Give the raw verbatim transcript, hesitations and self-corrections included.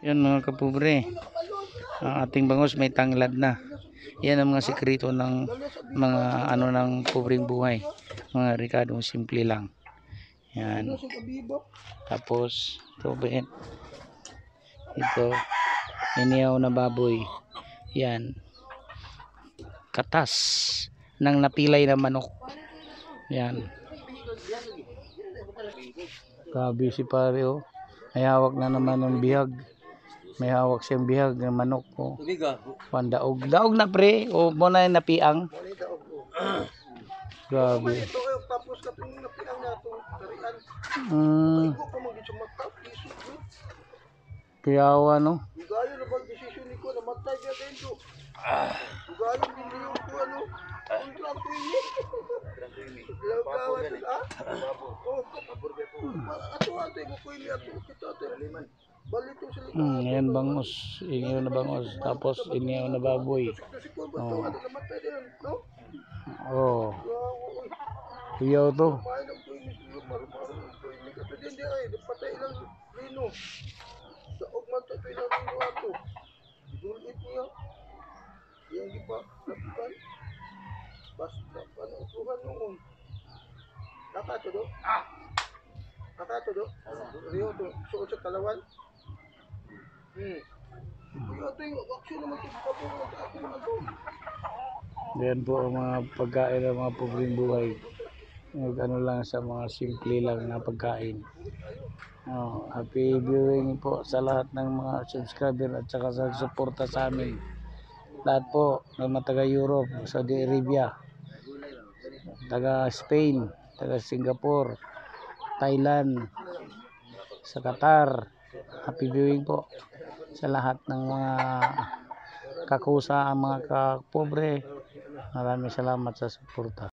Yan mga kapobre, ang ating bangus may tanglad na. Yan ang mga sekreto ng mga ano ng pobreng buhay, mga rikadong simple lang. Yan. Tapos ito, ito inihaw na baboy. Yan, katas ng napilay na manok. Yan, grabe si pare, oh. May hawak na naman ng bihag. May hawak siyang bihag ng manok, oh. Pandaog. Daog na pre. O mo na yung napiang. Grabe. Hmm. Piyawa, no? Ah. Hmm, yan bangus, inihaw na bangus, tapos inihaw na baboy. Oh. Oh. Iyaw to. Basta panutuhan noon. Kakato do? Ah. Kakato do? Rio to suot sa kalawan. Hmm. Rio to yung aksyon naman sa kapuro sa ako na to. Yan po ang mga pagkain ng mga pobreng buhay. Ano lang sa mga simple lang na pagkain. Oh, happy viewing po sa lahat ng mga subscriber at saka sa suporta sa amin. Lahat po ng mga taga Europe, Saudi Arabia, taga Spain, taga Singapore, Thailand, sa Qatar. Happy viewing po sa lahat ng mga kakusa, ang mga kapobre. Maraming salamat sa suporta.